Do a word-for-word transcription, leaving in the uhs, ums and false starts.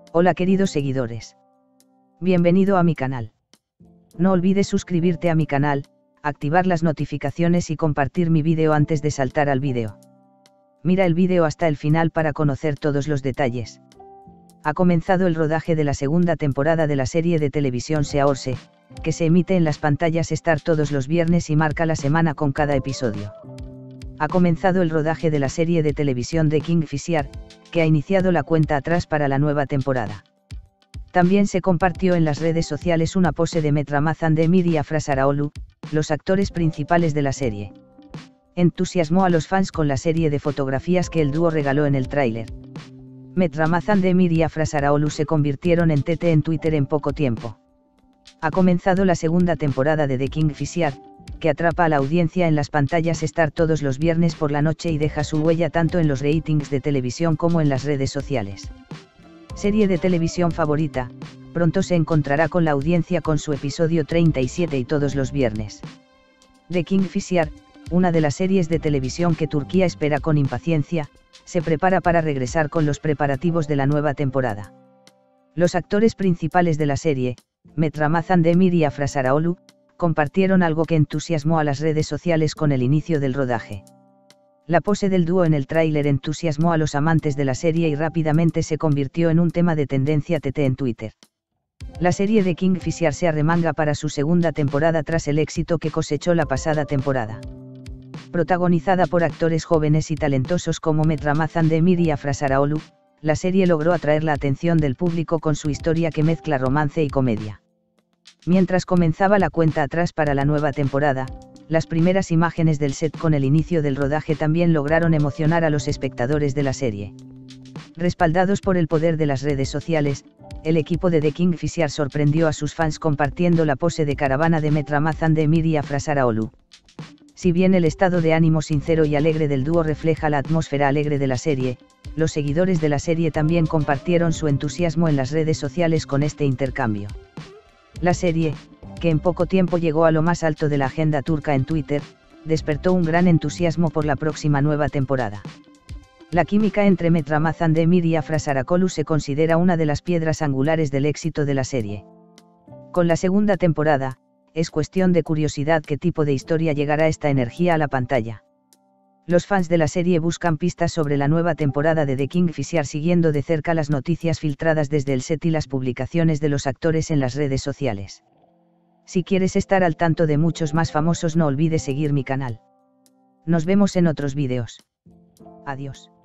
Hola queridos seguidores. Bienvenido a mi canal. No olvides suscribirte a mi canal, activar las notificaciones y compartir mi vídeo antes de saltar al vídeo. Mira el vídeo hasta el final para conocer todos los detalles. Ha comenzado el rodaje de la segunda temporada de la serie de televisión Seaorse, que se emite en las pantallas Star todos los viernes y marca la semana con cada episodio. Ha comenzado el rodaje de la serie de televisión de Kingfisher, que ha iniciado la cuenta atrás para la nueva temporada. También se compartió en las redes sociales una pose de Ramazan Demir y Afra Saraolu, los actores principales de la serie. Entusiasmó a los fans con la serie de fotografías que el dúo regaló en el tráiler. Ramazan Demir y Afra Saraolu se convirtieron en T T en Twitter en poco tiempo. Ha comenzado la segunda temporada de The Kingfisher, que atrapa a la audiencia en las pantallas Star todos los viernes por la noche y deja su huella tanto en los ratings de televisión como en las redes sociales. Serie de televisión favorita, pronto se encontrará con la audiencia con su episodio treinta y siete y todos los viernes. The Kingfisher, una de las series de televisión que Turquía espera con impaciencia, se prepara para regresar con los preparativos de la nueva temporada. Los actores principales de la serie, Ramazan Demir y Afra Saraolu, compartieron algo que entusiasmó a las redes sociales con el inicio del rodaje. La pose del dúo en el tráiler entusiasmó a los amantes de la serie y rápidamente se convirtió en un tema de tendencia T T en Twitter. La serie de Kingfisher se arremanga para su segunda temporada tras el éxito que cosechó la pasada temporada. Protagonizada por actores jóvenes y talentosos como Ramazan Demir y Afra Saraolu, la serie logró atraer la atención del público con su historia que mezcla romance y comedia. Mientras comenzaba la cuenta atrás para la nueva temporada, las primeras imágenes del set con el inicio del rodaje también lograron emocionar a los espectadores de la serie. Respaldados por el poder de las redes sociales, el equipo de The Kingfisher sorprendió a sus fans compartiendo la pose de caravana de Ramazan Demir y Afra Saraolu. Si bien el estado de ánimo sincero y alegre del dúo refleja la atmósfera alegre de la serie, los seguidores de la serie también compartieron su entusiasmo en las redes sociales con este intercambio. La serie, que en poco tiempo llegó a lo más alto de la agenda turca en Twitter, despertó un gran entusiasmo por la próxima nueva temporada. La química entre Ramazan Demir y Afra Saraolu se considera una de las piedras angulares del éxito de la serie. Con la segunda temporada, es cuestión de curiosidad qué tipo de historia llegará esta energía a la pantalla. Los fans de la serie buscan pistas sobre la nueva temporada de The Kingfisher siguiendo de cerca las noticias filtradas desde el set y las publicaciones de los actores en las redes sociales. Si quieres estar al tanto de muchos más famosos, no olvides seguir mi canal. Nos vemos en otros vídeos. Adiós.